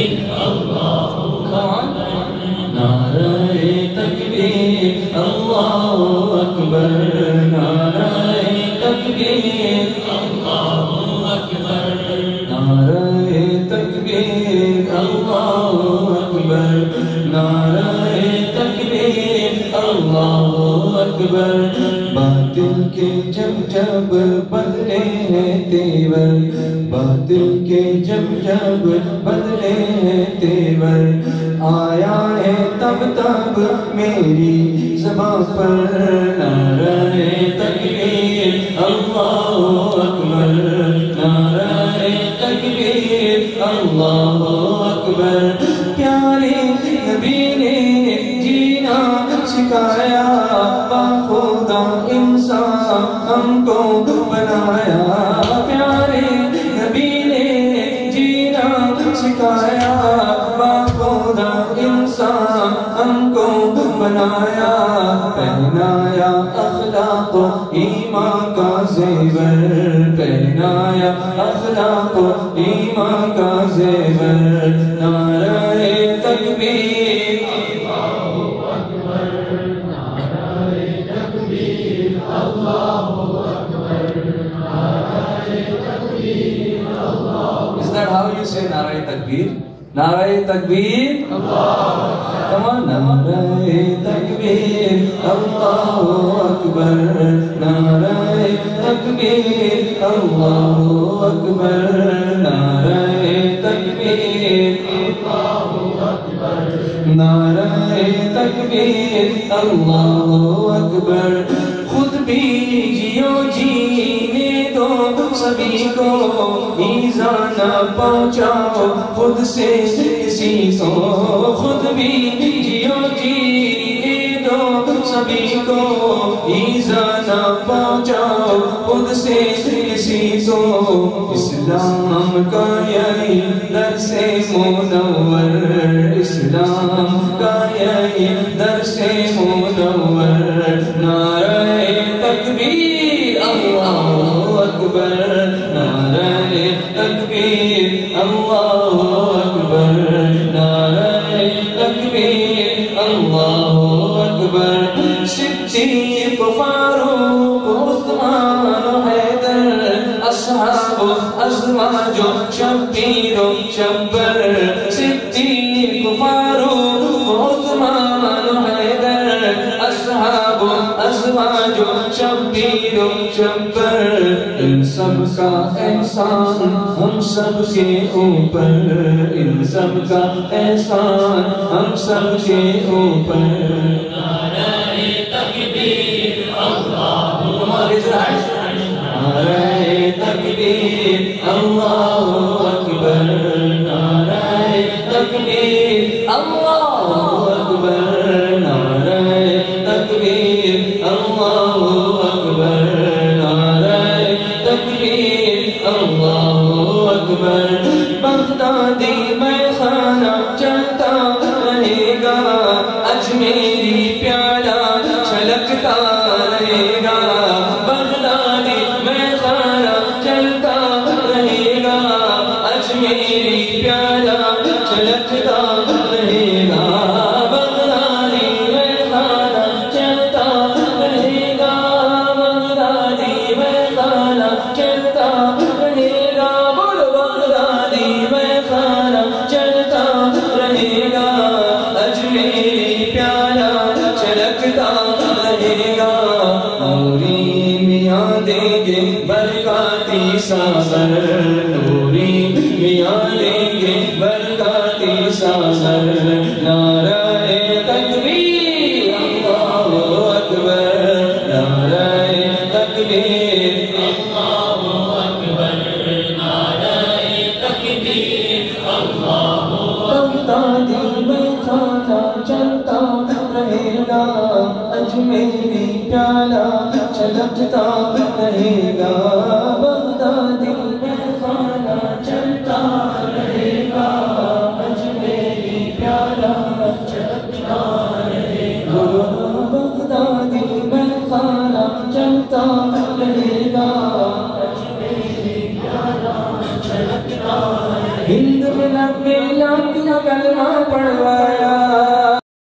नारे तकबीर अल्लाहु अकबर, नारे तकबीर अल्लाहु अकबर, नारे तकबीर अल्लाहु अकबर, नारे तकबीर अल्लाहु अकबर। बातिल के जब जब बदले हैं तेवर, बातिल के जब जब बदले हैं तेवर, आया है तब तब मेरी ज़बां पर नारे तकबीर अल्लाहु अकबर, नारे तकबीर अल्लाहु अकबर। प्यारे नबी ने जीना सिखाया, बाखुदा इंसान हमको बनाया, प्यारे नबी ने जीना सिखाया, बाखुदा इंसान हमको बनाया, पहनाया अखलाक ईमान का ज़ेवर, पहनाया अखलाक ईमान का ज़ेवर, नारे तकबीर अल्लाहु अकबर, नारे तकबीर अल्लाहु अकबर, नारे तकबीर अल्लाहु। Is that how you say नारे तकबीर? नारे तकबीर अल्लाहु अकबर, नारे तकबीर अल्लाहु अकबर, नारे तकबीर अल्लाहु अकबर, नारे तकबीर अल्लाहु अकबर, नारे तकबीर अल्लाहु अकबर। खुद भी जियो जीने दो सभी को, ईज़ा न पहुँचाओ खुद से किसी को, खुद भी जियो जीने दो सभी को, ईज़ा न पहुँचाओ खुद से किसी को। इस्लाम का यही दर्से मुनव्वर, इस्लाम का यही दर्से मुनव्वर, नारे तकबीर अल्लाहु अकबर, नारे तकबीर अल्लाहु अकबर, नारे तकबीर अल्लाहु अकबर। सिद्दीक़ फारूक उस्मान हैदर, असहाब अज़वाज शब्बीर शब्बर, सिद्दीक़ फारूक उस्मान हैदर, असहाब अज़वाज शब्बीर शब्बर। इन सब का एहसान हम सब के ऊपर, इन सब का एहसान हम सब के ऊपर, नारे तकबीर अल्लाहु अकबर, नारे तकबीर अल्लाहु अकबर, नारे तकबीर अल्लाहु अकबर, नारे तकबीर अल्लाहु अकबर, नारे तकबीर अल्लाहु अकबर। बगदादी में खाना चलता रहेगा, अजमेरी प्याला छलकता रहेगा, बगदादी में खाना चलता रहेगा, अजमेरी प्याला छलकता रहेगा, बगदादी में खाना चलता रहेगा, बगदादी में खाना चलता रहेगा, बोलो बगदादी में खाना चलता रहेगा, अजमेरी प्याला छलकता रहेगा। नूरी मियाँ देंगे बरकाती सागर, नूरी मियाँ देंगे बरकाती सागर, नारे तकबीर अल्लाहु अकबर, नारे तकबीर अल्लाहु अकबर, नारे तकबीर अल्लाहु अकबर। बगदादी में खाना चलता रहेगा, अजमेरी प्याला छलकता रहेगा, बगदादी में खाना चलता रहेगा, अजमेरी प्याला छलकता रहेगा, बगदादी में खाना चलता रहेगा, अजमेरी प्याला छलकता रहेगा। हिंद में नब्बे اپنا کلمہ پڑھوا